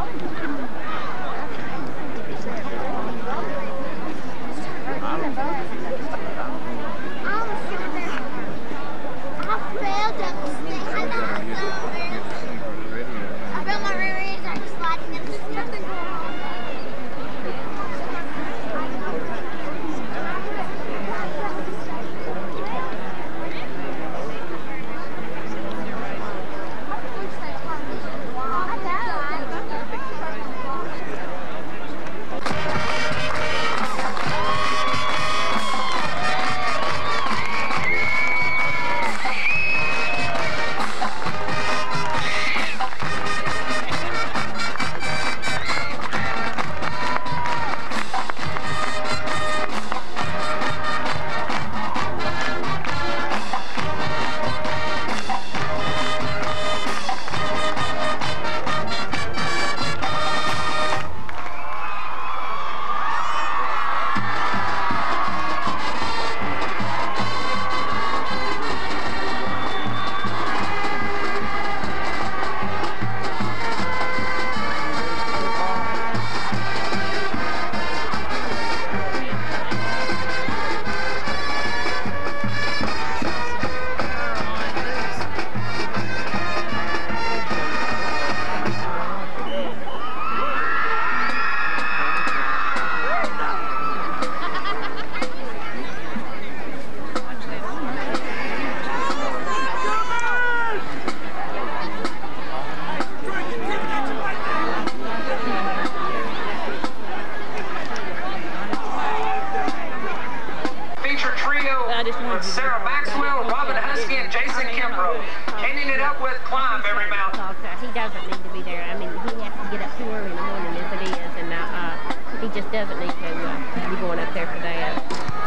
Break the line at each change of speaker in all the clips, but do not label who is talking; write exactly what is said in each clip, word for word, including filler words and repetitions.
Sarah Maxwell, Robin Husky, and Jason Kimbrough. Ending it up with Climb Every Mountain.
He doesn't need to be there. I mean, he has to get up too early in the morning as it is, and uh, uh, he just doesn't need to uh, be going up there for that.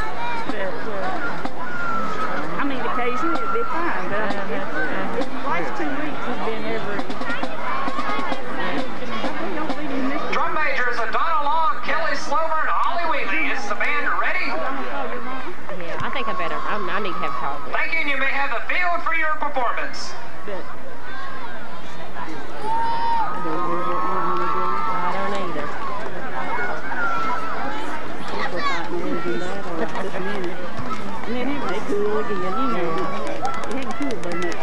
But, uh, I mean, occasionally it'd be fine, but uh, uh, uh, the last two weeks has been every...
Drum majors Donna Long, Kelly Slover, and Holly Wheatley. Is the band ready?
Yeah, I think I better. I'm, I need to have talk.
Thank you, and you may have the field for your performance.
But,
I don't either.
and then it may cool again, you know. It ain't cool by much.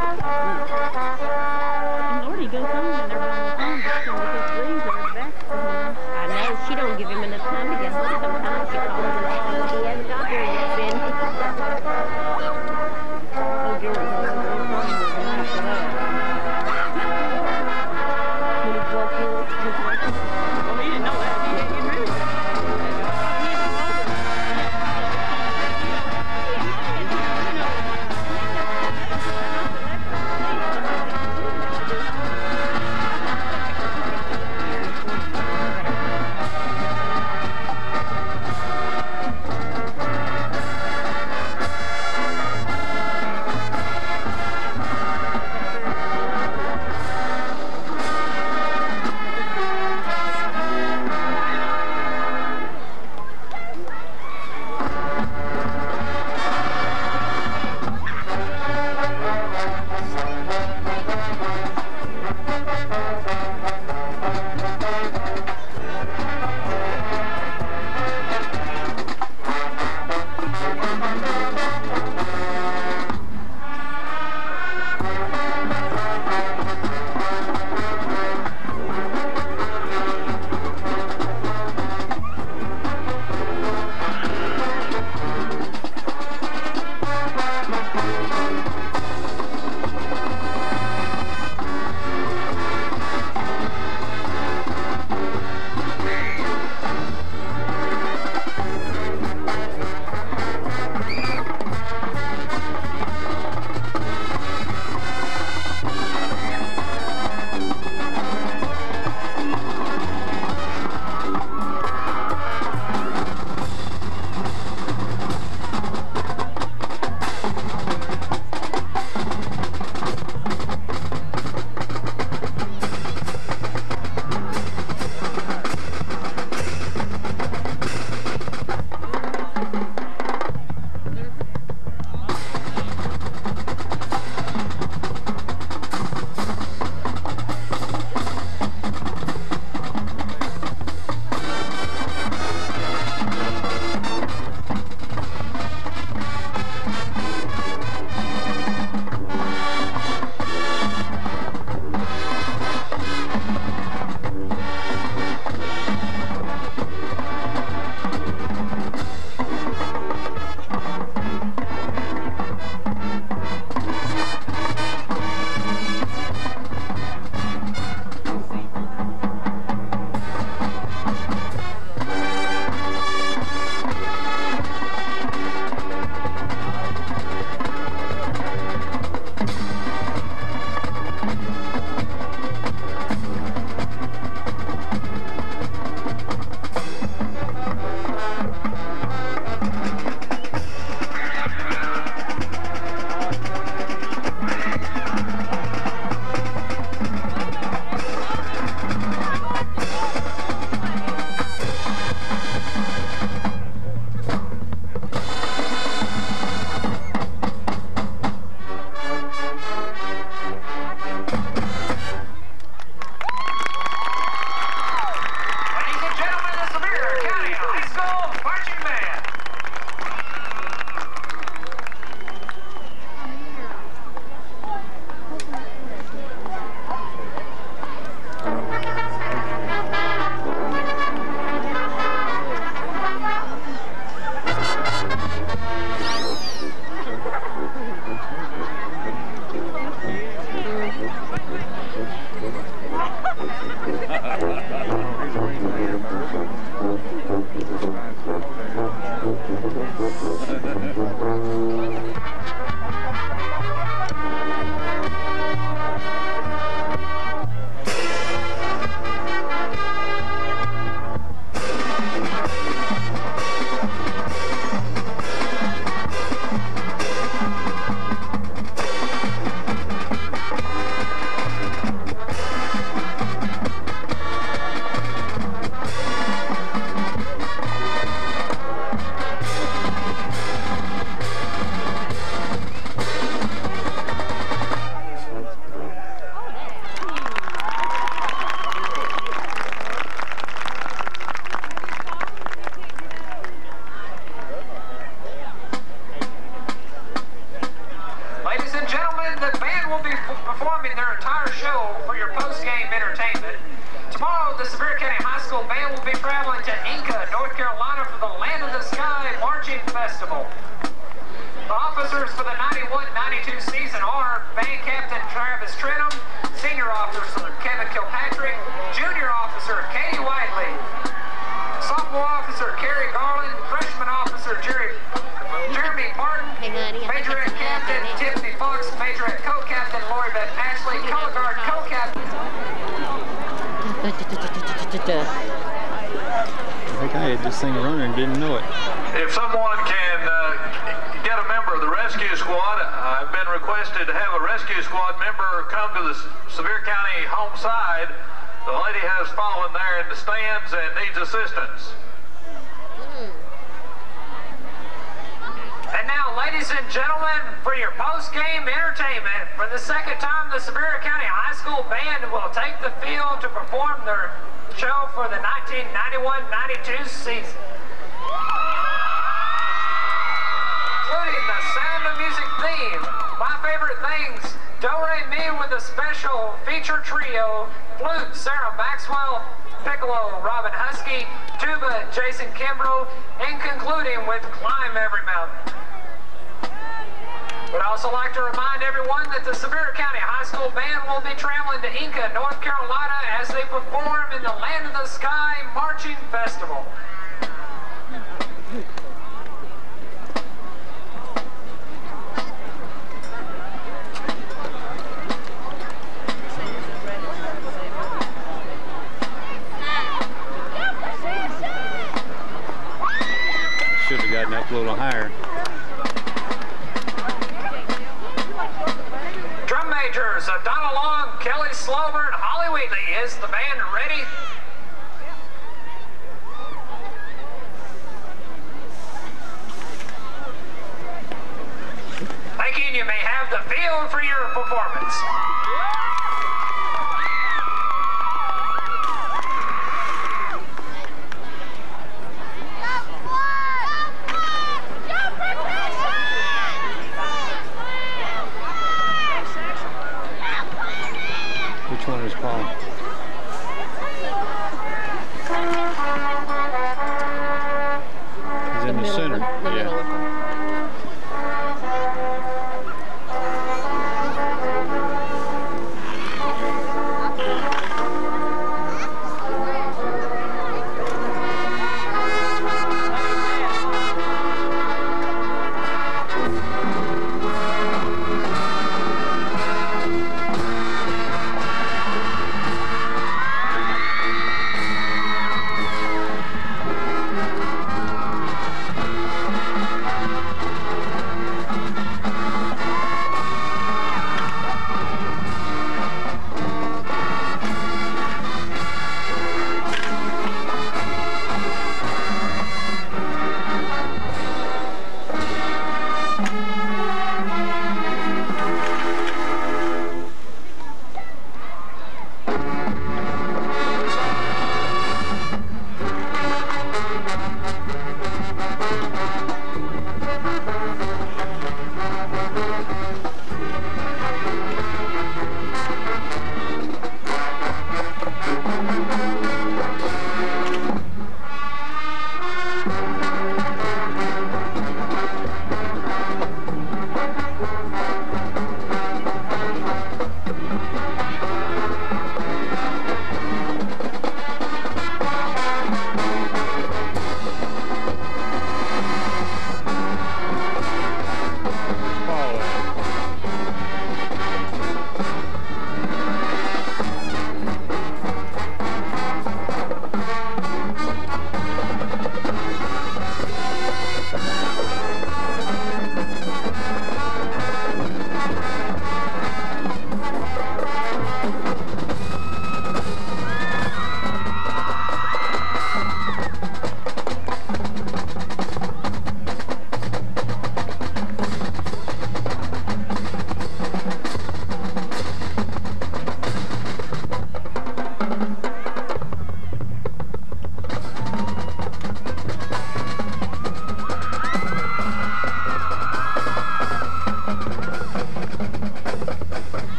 And Lordy goes home and they're on the phone just with his leaves and his back to home.
I know she don't give him enough time to get home. Sometimes she calls him and he hasn't got there yet.
Oh, George, I was on the phone with him after that.
I think I had this thing running and didn't know it.
If someone can uh, get a member of the rescue squad, I've been requested to have a rescue squad member come to the Sevier County home side. The lady has fallen there in the stands and needs assistance.
And now, ladies and gentlemen, for your post-game entertainment, for the second time, the Sevier County High School Band will take the field to perform their show for the nineteen ninety-one ninety-two season. Including the Sound of Music theme, My Favorite Things, Do Re Mi with a special feature trio, flute, Sarah Maxwell, piccolo, Robin Husky, tuba, Jason Kimbrough, and concluding with Climb Every Mountain. Would also like to remind everyone that the Sevier County High School Band will be traveling to Inca, North Carolina as they perform in the Land of the Sky Marching Festival.
Should have gotten up a little higher.
Drum majors of Donna Long, Kelly Slover, and Holly Wheatley. Is the band ready? Thank you, and you may have the field for your performance.
Which one is Paul? He's in the center. Yeah.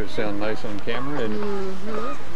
to sound nice on camera. And
Mm-hmm.